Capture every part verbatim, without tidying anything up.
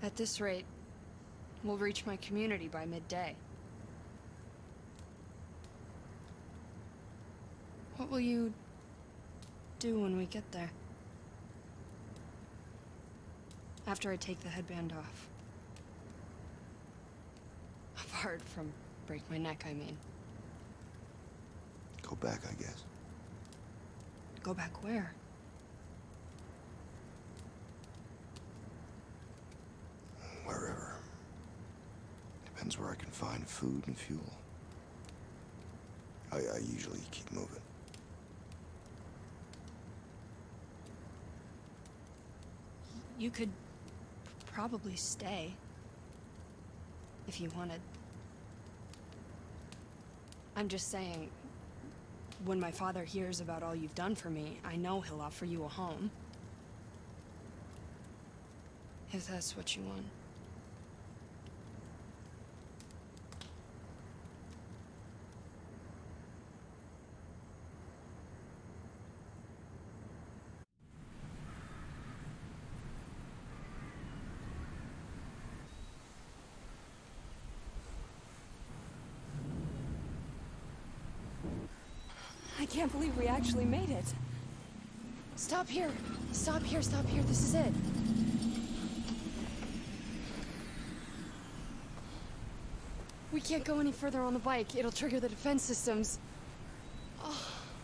At this rate, we'll reach my community by midday. What will you do when we get there? After I take the headband off. Apart from break my neck, I mean. Go back, I guess. Go back where? Wherever. Depends where I can find food and fuel. I, I usually keep moving. You could probably stay. If you wanted. I'm just saying, when my father hears about all you've done for me, I know he'll offer you a home. If that's what you want. I can't believe we actually made it. Stop here! Stop here, stop here, this is it. We can't go any further on the bike. It'll trigger the defense systems. Oh.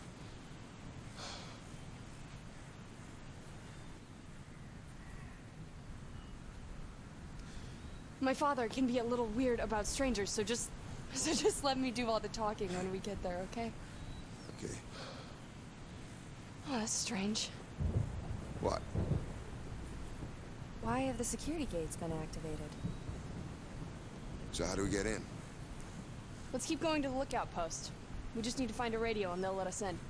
My father can be a little weird about strangers, so just... so just let me do all the talking when we get there, okay? Okay. Oh, that's strange. What? Why have the security gates been activated? So how do we get in? Let's keep going to the lookout post. We just need to find a radio and they'll let us in.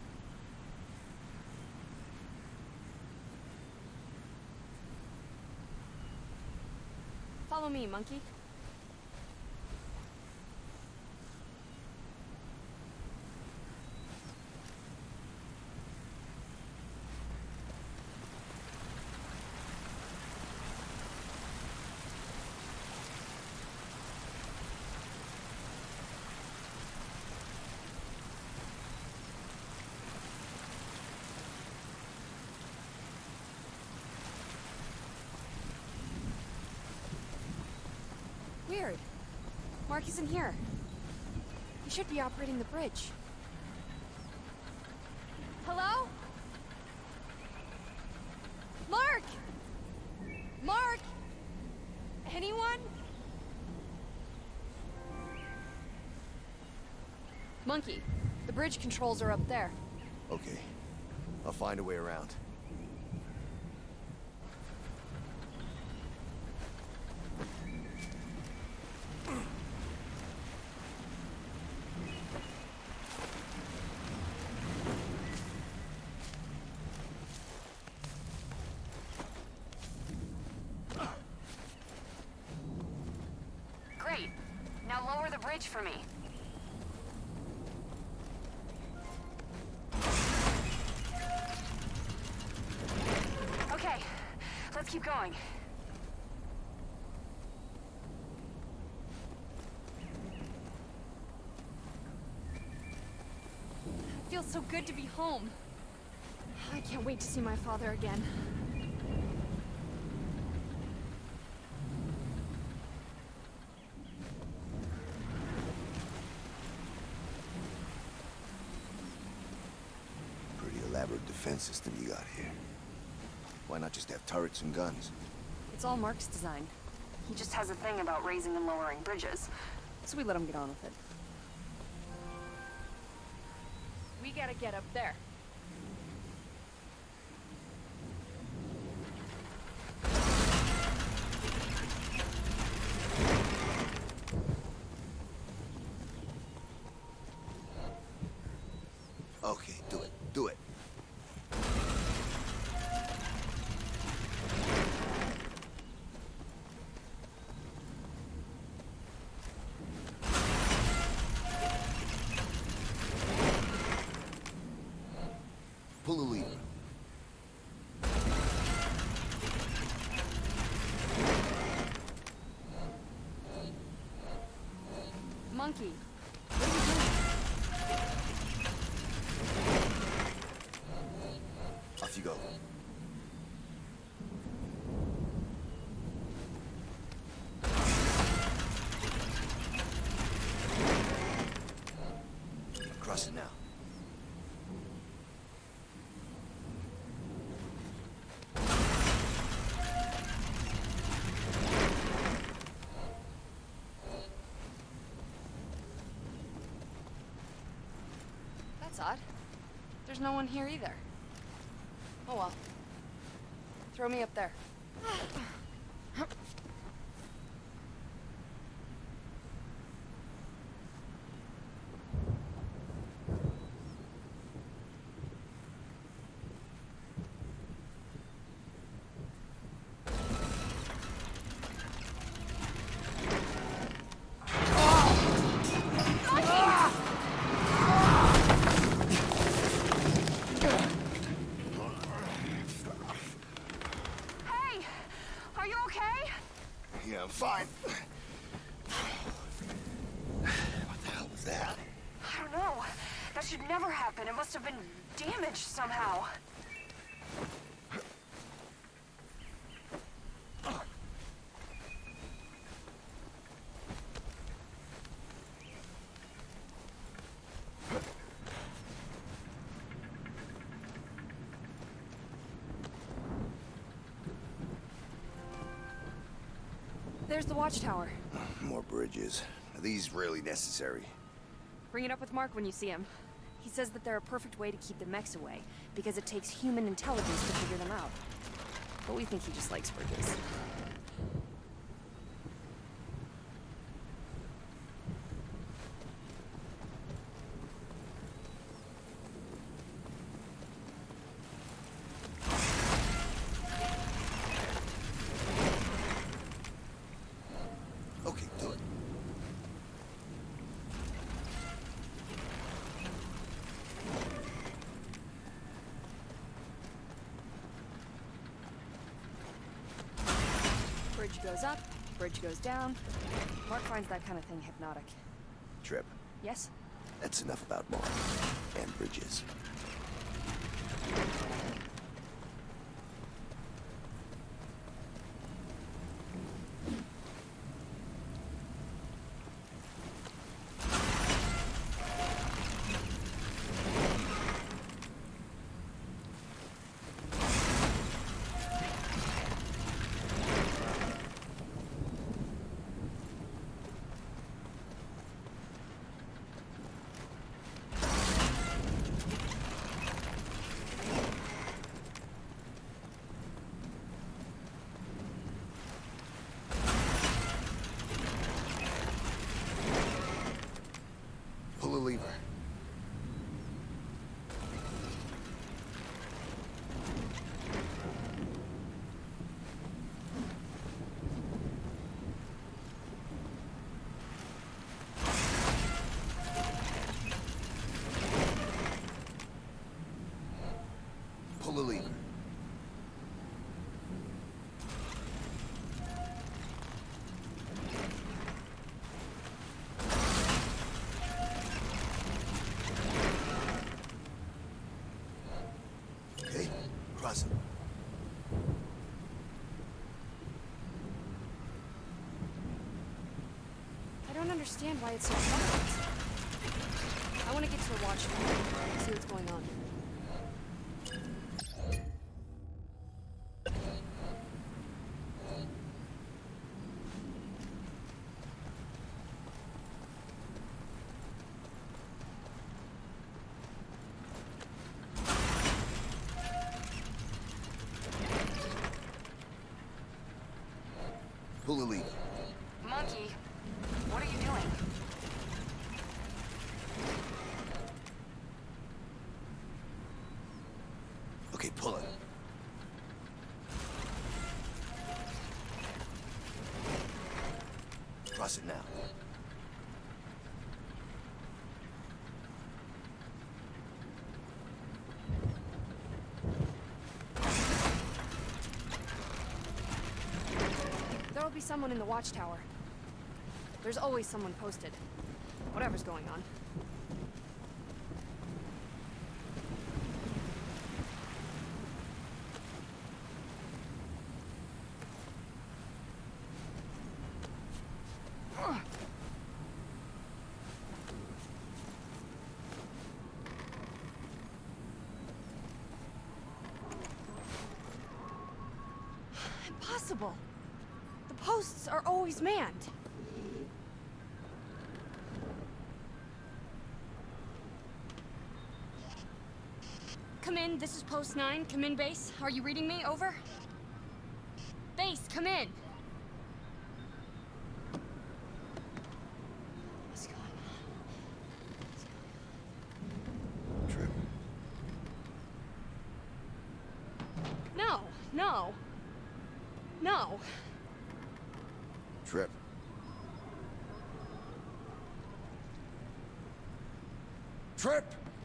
Follow me, monkey. Weird. Mark isn't here. He should be operating the bridge. Hello? Mark! Mark! Anyone? Monkey, the bridge controls are up there. Okay. I'll find a way around. Great. Now lower the bridge for me. Okay, let's keep going. It feels so good to be home. I can't wait to see my father again. Pretty elaborate defense system you got here. Why not just have turrets and guns? It's all Mark's design. He just has a thing about raising and lowering bridges, so we let him get on with it. We gotta get up there. Okay, do it. Do it. Pull the lever. Cross it now. That's odd. There's no one here either. Oh well. Throw me up there. Yeah, I'm fine. What the hell was that? I don't know. That should never happen. It must have been damaged somehow. There's the watchtower. More bridges. Are these really necessary? Bring it up with Mark when you see him. He says that they're a perfect way to keep the mechs away, because it takes human intelligence to figure them out. But we think he just likes bridges. Okay, do it. Bridge goes up, bridge goes down. Mark finds that kind of thing hypnotic. Trip. Yes? That's enough about Mark and bridges. Pull a lever. Pull a lever. Okay, cross it. I don't understand why it's so hard. I want to get to the watchtower, see what's going on. Pull a lever. Monkey, what are you doing? Okay, pull it. Cross it now. There'll be someone in the watchtower. There's always someone posted. Whatever's going on. posts are always manned. Come in, this is Post nine. Come in, Base. Are you reading me? Over? Base, come in. What's going on? What's going Trip. on? No, no. No. Trip. Trip!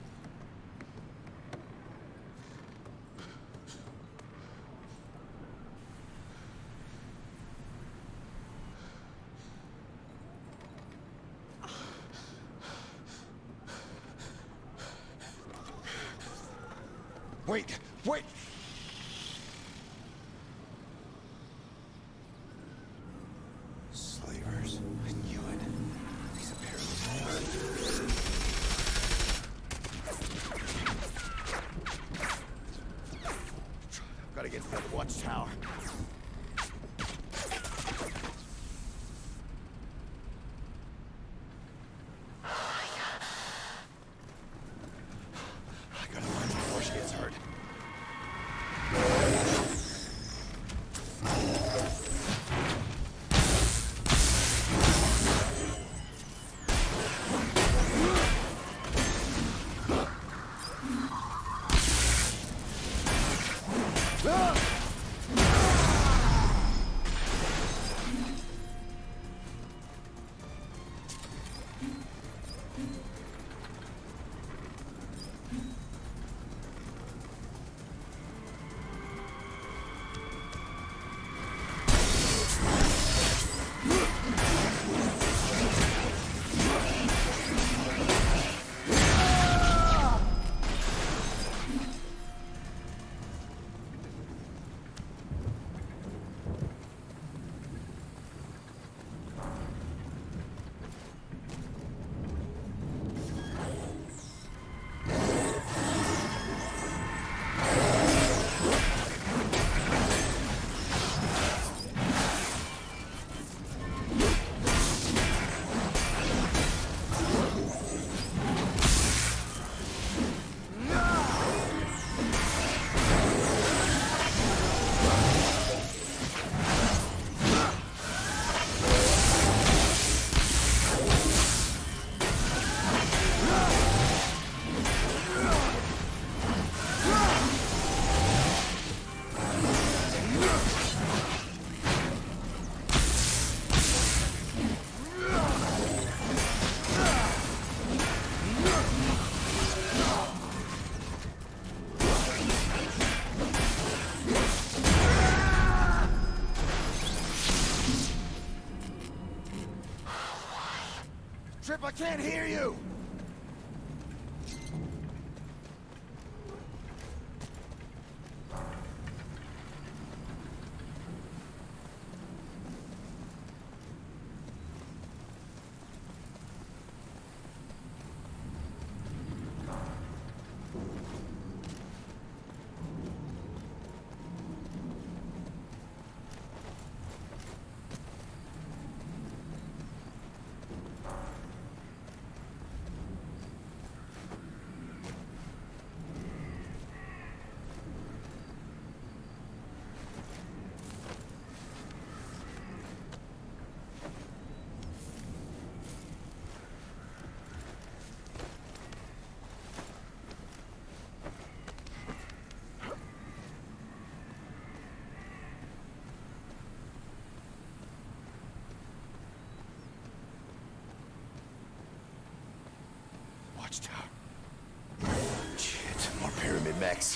Wait, wait! Slavers. I knew it. These apparently. Gotta get to the watchtower. I gotta find her before she gets hurt. Trip, I can't hear you! Watchtower. Shit, more pyramid mechs.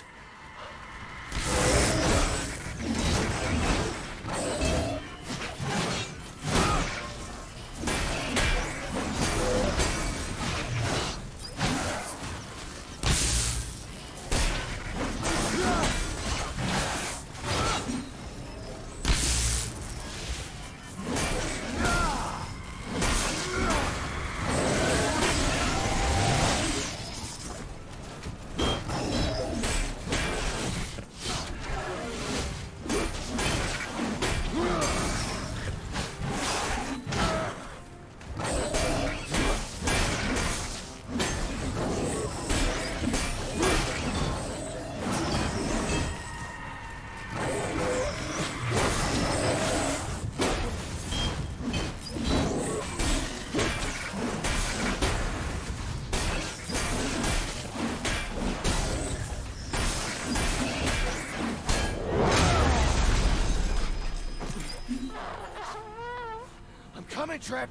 it, Trip!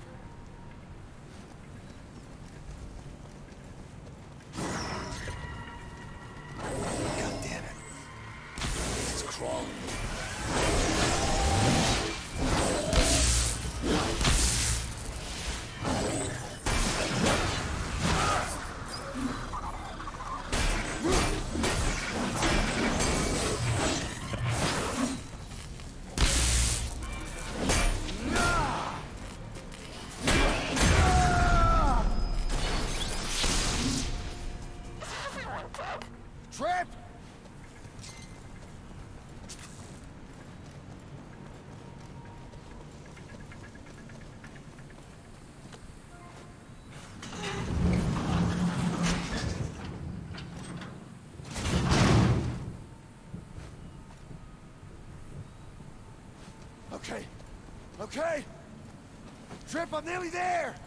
God damn it. It's crawling. Trip! Okay. Okay. Trip, I'm nearly there.